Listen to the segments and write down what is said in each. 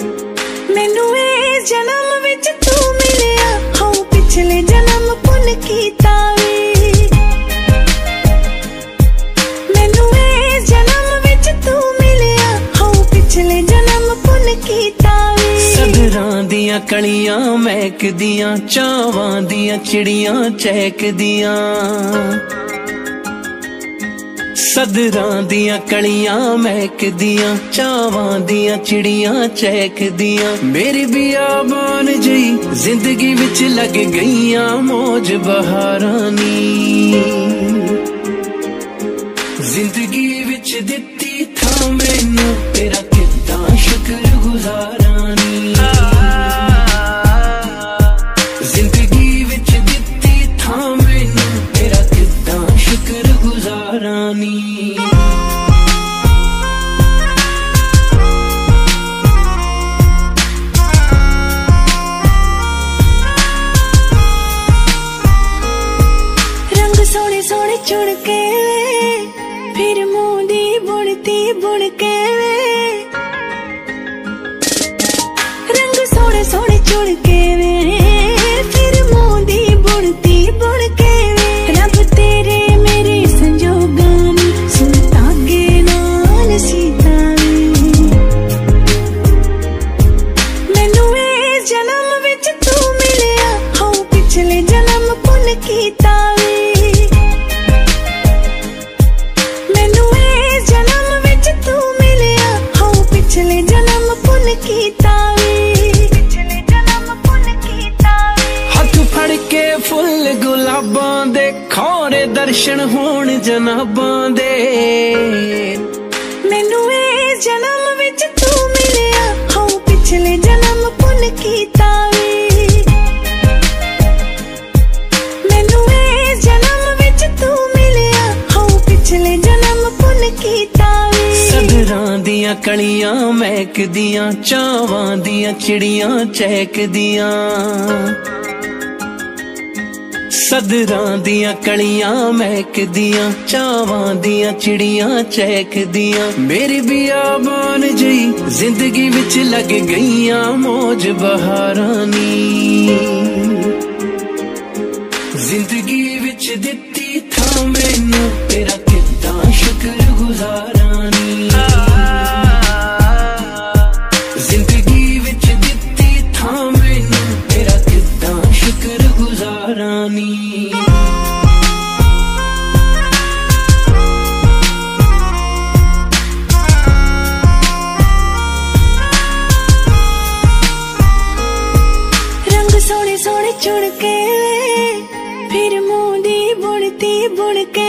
मैनू ए जन्म विच तू मिलिया, हाँ पिछले जन्म पुन कीता वे। मैनू ए जन्म विच तू मिलिया, हाँ पिछले जन्म पुन कीता वे। सदरां दियां कलियां महकदियां, चावां दियां चिड़ियां चहकदियां। सदरां दियां कलियां महकदियां, चावां दियां चिड़ियां चहकदियां। मेरी बियाबान जई जिंदगी विच लग गईयां मौज बहारां नी। जिंदगी विच दित्ती था मैनू तेरा किद्दां शुक्र गुजारां नी। जिंदगी विच दित्ती था मैनू तेरा किद्दां शुक्र गुजारां नी। रंग सोने सोने चुन के फिर मूंदी बुनती बुन के। रंग सोने सोने चुन के फिर मूंदी बुनती बुन के। रब तेरे मेरे संजोगां नी, सुन धागे नाल सीता वे। मैनू ए जन्म विच तू मिलिया, हाँ पिछले जन्म पुन कीता वे। मैनू ए जन्म विच तू मिलिया, हाँ पिछले जन्म पुन कीता वे। पिछले जन्म पुन कीता वे। हथ फड़ के फुल गुलाबां दे, खौरे दर्शन होण जनाबां दे। मैनू ए जन्म विच तू मिलिया, हाँ पिछले जन्म पुन कीता वे। मैनू ए जन्म विच तू मिलिया, हाँ पिछले जन्म पुन कीता वे। सदरां दियां कलियां महकदियां, चावां दियां चिड़ियां चहकदियां। सदरां दियां कलियां महकदियां, चावां दियां चिड़ियां चहकदियां। मेरी बियाबान जई जिंदगी विच लग गईयां मौज बहारां नी। जिंदगी विच दित्ती था मैनू तेरा किद्दां शुक्र गुजारां नी। जिंदगी विच दित्ती था मैनू तेरा किद्दां शुक्र गुजारां नी। रंग सोने सोने चुन के फिर मूंदी बुनती बुन के।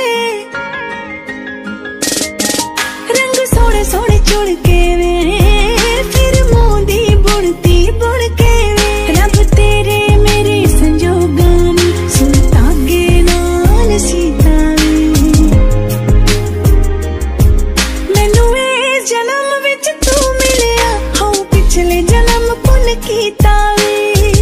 रंग सोने सोने चुन के फिर मूंदी बुनती बुन के। रब तेरे मेरे संजोगां नी, सुन धागे नाल सीता वे। मैनू ए जन्म विच तू मिलिया, हाँ पिछले जन्म पुन कीता वे।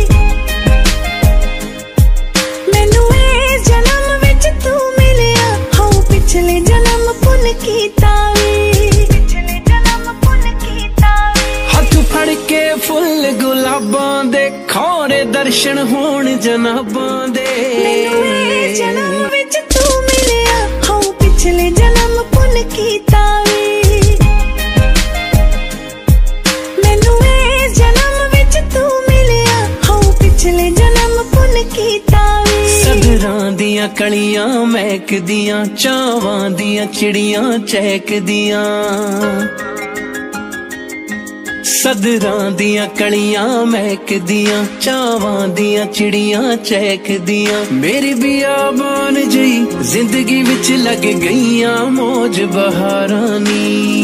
मैनू ए जन्म विच तू मिलिया, हाँ पिछले जन्म पुन कीता वे। पिछले जन्म पुन कीता वे। हथ फड़ के फुल गुलाबां दे, खौरे दर्शन होण जनाबां दे। मैनू ए जन्म विच तू मिलिया, हाँ पिछले जन्म पुन कीता वे। मैनू ए जन्म विच तू मिलिया, हाँ पिछले जन्म पुन कीता वे। सदरां दियां कलियां महकदियां, चावां दियां चिड़ियां चहकदियां। सदरां दियां कलियां महकदियां, चावां दियां चिड़ियां चहकदियां। मेरी बियाबान जई जिंदगी विच लग गईयां मौज बहारां नी।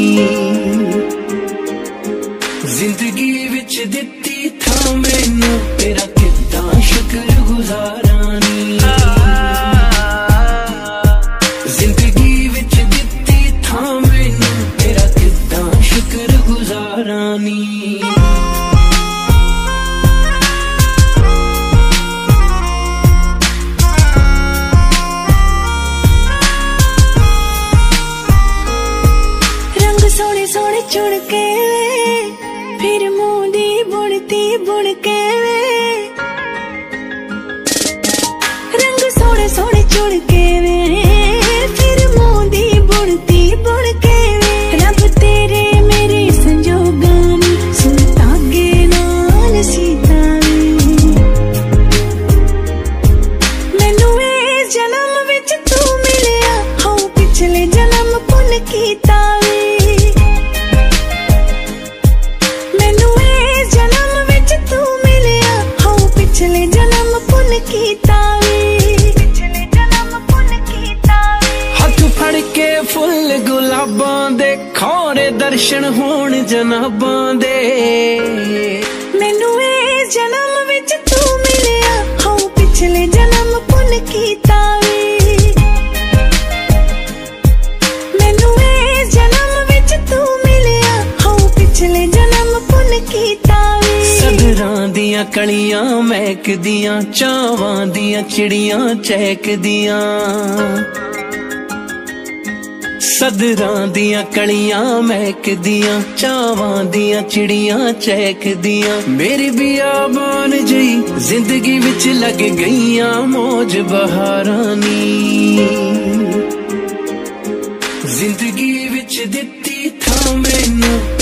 जिंदगी विच दित्ती था मैनू तेरा किद्दां शुक्र गुजारां नी। जिंदगी विच दित्ती था मैनू तेरा किद्दां शुक्र गुजारां नी। रंग सोने सोने चुन के फिर बुन के वे रंग सोने सोने चुन के वे फिर मोदी बुनती बुन के वे रब तेरे मेरे संजोगानी सुन तागे नाल सीता मैनू इस जन्म विच तू मिलिया हाउ पिछले जन्म पुन कीता फुल गुलाबां दे खौरे दर्शन होण जनाबां दे मैनू इस जन्म विच तू मिलिया हाउ पिछले जन्म पुन कीता मैनू इस जन्म विच तू मिलिया हाउ पिछले जन्म पुन कीता सदरां दियां कलियां महकदियां चावां दियां चिड़ियां चहकदियां सदरां दियां कलियां महकदियां चावां दियां चिड़ियां चहकदियां मेरी बियाबान जई जिंदगी विच लग गईयां मौज बहारां नी जिंदगी विच दित्ती था मैनू